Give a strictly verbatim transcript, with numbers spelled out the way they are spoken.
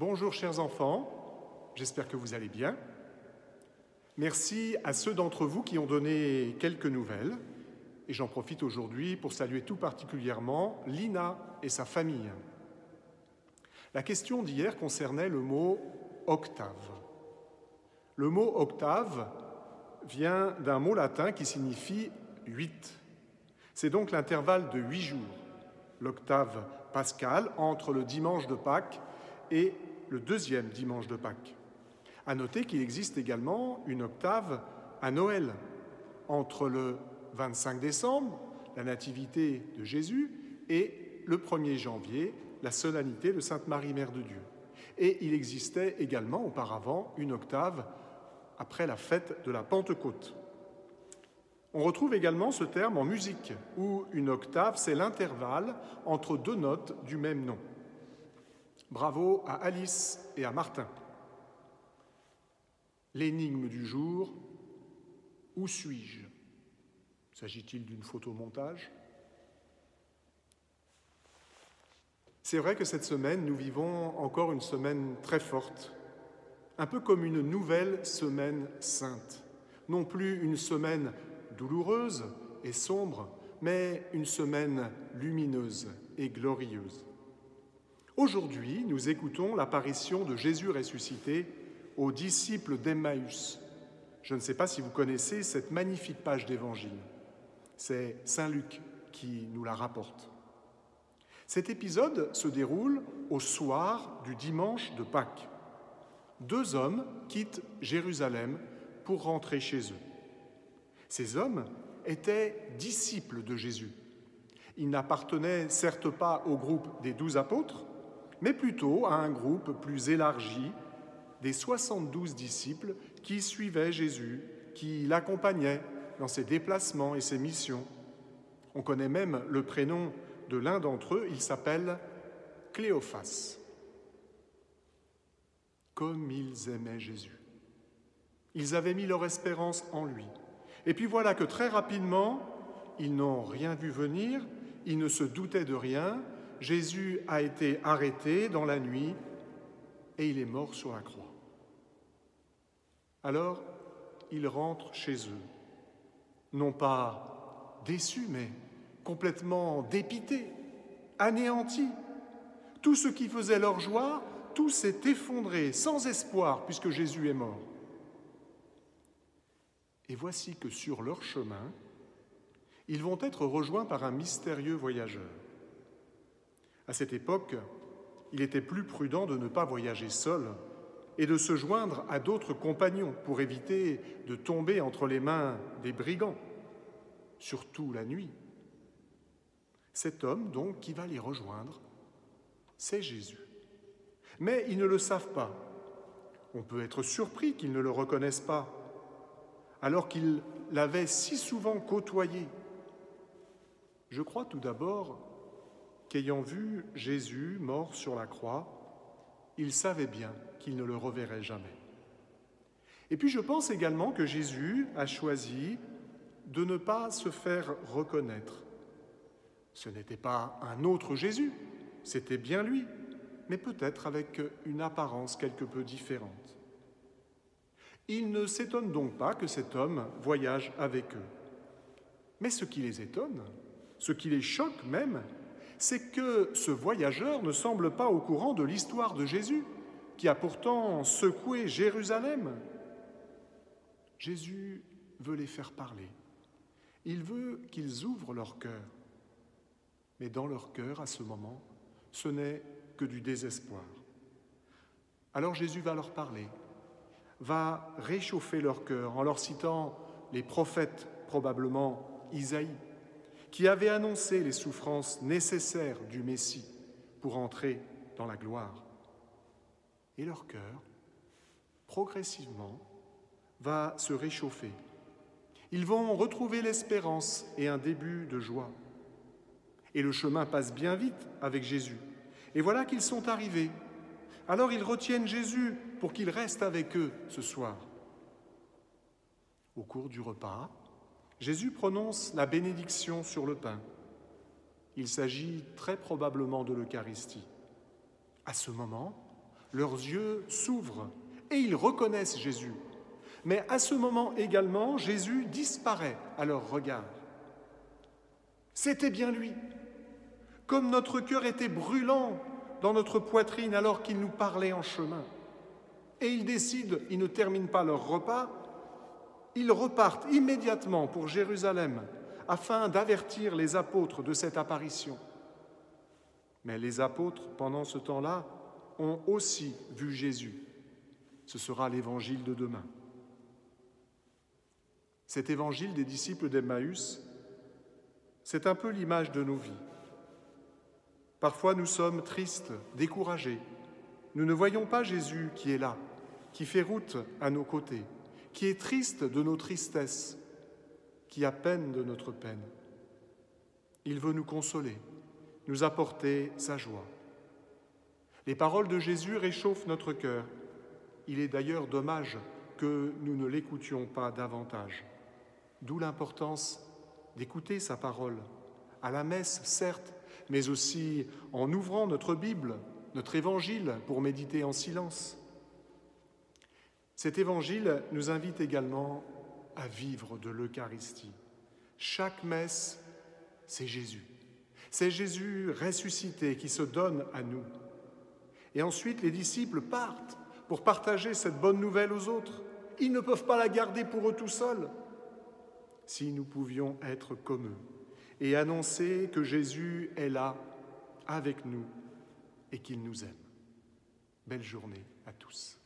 Bonjour chers enfants, j'espère que vous allez bien. Merci à ceux d'entre vous qui ont donné quelques nouvelles. Et j'en profite aujourd'hui pour saluer tout particulièrement Lina et sa famille. La question d'hier concernait le mot « octave ». Le mot « octave » vient d'un mot latin qui signifie « huit ». C'est donc l'intervalle de huit jours, l'octave pascale, entre le dimanche de Pâques et le deuxième dimanche de Pâques. À noter qu'il existe également une octave à Noël, entre le vingt-cinq décembre, la nativité de Jésus, et le premier janvier, la solennité de Sainte Marie, Mère de Dieu. Et il existait également auparavant une octave après la fête de la Pentecôte. On retrouve également ce terme en musique, où une octave, c'est l'intervalle entre deux notes du même nom. Bravo à Alice et à Martin. L'énigme du jour, où suis-je ? S'agit-il d'une photomontage ? C'est vrai que cette semaine, nous vivons encore une semaine très forte, un peu comme une nouvelle semaine sainte. Non plus une semaine douloureuse et sombre, mais une semaine lumineuse et glorieuse. Aujourd'hui, nous écoutons l'apparition de Jésus ressuscité aux disciples d'Emmaüs. Je ne sais pas si vous connaissez cette magnifique page d'Évangile. C'est Saint Luc qui nous la rapporte. Cet épisode se déroule au soir du dimanche de Pâques. Deux hommes quittent Jérusalem pour rentrer chez eux. Ces hommes étaient disciples de Jésus. Ils n'appartenaient certes pas au groupe des douze apôtres, mais plutôt à un groupe plus élargi des soixante-douze disciples qui suivaient Jésus, qui l'accompagnaient dans ses déplacements et ses missions. On connaît même le prénom de l'un d'entre eux, il s'appelle Cléophas. Comme ils aimaient Jésus. Ils avaient mis leur espérance en lui. Et puis voilà que très rapidement, ils n'ont rien vu venir, ils ne se doutaient de rien. Jésus a été arrêté dans la nuit et il est mort sur la croix. Alors, ils rentrent chez eux, non pas déçus, mais complètement dépités, anéantis. Tout ce qui faisait leur joie, tout s'est effondré, sans espoir, puisque Jésus est mort. Et voici que sur leur chemin, ils vont être rejoints par un mystérieux voyageur. À cette époque, il était plus prudent de ne pas voyager seul et de se joindre à d'autres compagnons pour éviter de tomber entre les mains des brigands, surtout la nuit. Cet homme, donc, qui va les rejoindre, c'est Jésus. Mais ils ne le savent pas. On peut être surpris qu'ils ne le reconnaissent pas, alors qu'ils l'avaient si souvent côtoyé. Je crois tout d'abord qu'ayant vu Jésus mort sur la croix, ils savaient bien qu'ils ne le reverraient jamais. Et puis je pense également que Jésus a choisi de ne pas se faire reconnaître. Ce n'était pas un autre Jésus, c'était bien lui, mais peut-être avec une apparence quelque peu différente. Ils ne s'étonnent donc pas que cet homme voyage avec eux. Mais ce qui les étonne, ce qui les choque même, c'est que ce voyageur ne semble pas au courant de l'histoire de Jésus, qui a pourtant secoué Jérusalem. Jésus veut les faire parler. Il veut qu'ils ouvrent leur cœur. Mais dans leur cœur, à ce moment, ce n'est que du désespoir. Alors Jésus va leur parler, va réchauffer leur cœur en leur citant les prophètes, probablement Isaïe, qui avait annoncé les souffrances nécessaires du Messie pour entrer dans la gloire. Et leur cœur, progressivement, va se réchauffer. Ils vont retrouver l'espérance et un début de joie. Et le chemin passe bien vite avec Jésus. Et voilà qu'ils sont arrivés. Alors ils retiennent Jésus pour qu'il reste avec eux ce soir. Au cours du repas, Jésus prononce la bénédiction sur le pain. Il s'agit très probablement de l'Eucharistie. À ce moment, Leurs yeux s'ouvrent et ils reconnaissent Jésus. Mais à ce moment également, Jésus disparaît à leur regard. C'était bien lui. Comme notre cœur était brûlant dans notre poitrine alors qu'il nous parlait en chemin. Et ils décident, ils ne terminent pas leur repas, ils repartent immédiatement pour Jérusalem afin d'avertir les apôtres de cette apparition. Mais les apôtres, pendant ce temps-là, ont aussi vu Jésus. Ce sera l'évangile de demain. Cet évangile des disciples d'Emmaüs, c'est un peu l'image de nos vies. Parfois nous sommes tristes, découragés. Nous ne voyons pas Jésus qui est là, qui fait route à nos côtés, qui est triste de nos tristesses, qui a peine de notre peine. Il veut nous consoler, nous apporter sa joie. Les paroles de Jésus réchauffent notre cœur. Il est d'ailleurs dommage que nous ne l'écoutions pas davantage. D'où l'importance d'écouter sa parole, à la messe certes, mais aussi en ouvrant notre Bible, notre évangile pour méditer en silence. Cet évangile nous invite également à vivre de l'Eucharistie. Chaque messe, c'est Jésus. C'est Jésus ressuscité qui se donne à nous. Et ensuite, les disciples partent pour partager cette bonne nouvelle aux autres. Ils ne peuvent pas la garder pour eux tout seuls. Si nous pouvions être comme eux et annoncer que Jésus est là, avec nous, et qu'il nous aime. Belle journée à tous.